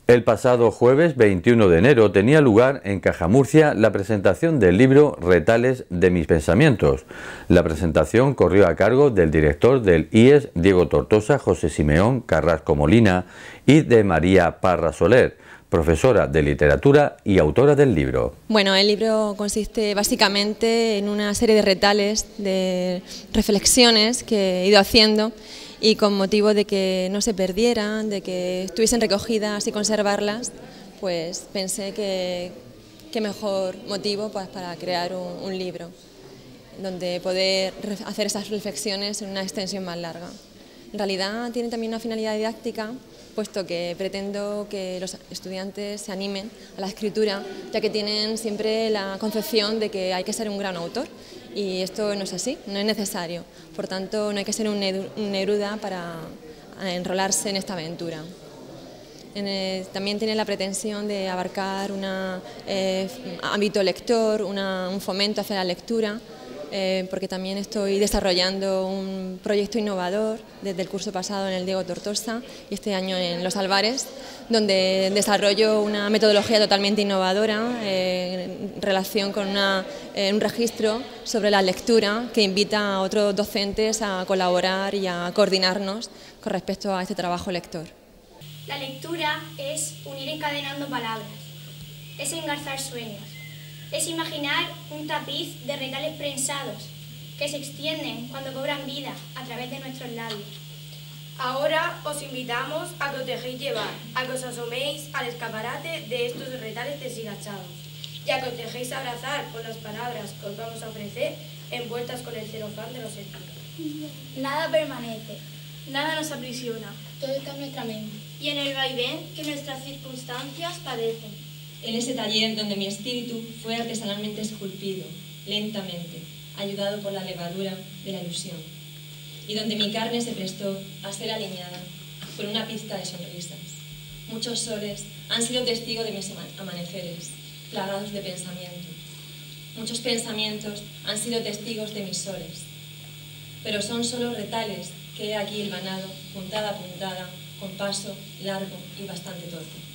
El pasado jueves 21 de enero tenía lugar en Cajamurcia la presentación del libro Retales de mis pensamientos. La presentación corrió a cargo del director del IES, Diego Tortosa, José Simeón Carrasco Molina, y de María Parra Soler, profesora de literatura y autora del libro. Bueno, el libro consiste básicamente en una serie de retales, de reflexiones que he ido haciendo, y con motivo de que no se perdieran, de que estuviesen recogidas y conservarlas, pues pensé que qué mejor motivo pues, para crear un libro donde poder hacer esas reflexiones en una extensión más larga. En realidad tiene también una finalidad didáctica, puesto que pretendo que los estudiantes se animen a la escritura, ya que tienen siempre la concepción de que hay que ser un gran autor, y esto no es así, no es necesario. Por tanto, no hay que ser un Neruda para enrolarse en esta aventura. También tiene la pretensión de abarcar un ámbito lector, un fomento hacia la lectura, porque también estoy desarrollando un proyecto innovador desde el curso pasado en el Diego Tortosa y este año en Los Álvarez, donde desarrollo una metodología totalmente innovadora en relación con un registro sobre la lectura que invita a otros docentes a colaborar y a coordinarnos con respecto a este trabajo lector. La lectura es unir encadenando palabras, es engarzar sueños. Es imaginar un tapiz de retales prensados que se extienden cuando cobran vida a través de nuestros labios. Ahora os invitamos a que os dejéis llevar, a que os asoméis al escaparate de estos retales deshilachados y a que os dejéis abrazar por las palabras que os vamos a ofrecer envueltas con el celofán de los sentidos. Nada permanece, nada nos aprisiona, todo está en nuestra mente y en el vaivén que nuestras circunstancias padecen. En ese taller donde mi espíritu fue artesanalmente esculpido, lentamente, ayudado por la levadura de la ilusión, y donde mi carne se prestó a ser alineada por una pizca de sonrisas. Muchos soles han sido testigos de mis amaneceres, plagados de pensamiento. Muchos pensamientos han sido testigos de mis soles, pero son solo retales que he aquí hilvanado, puntada a puntada, con paso largo y bastante torpe.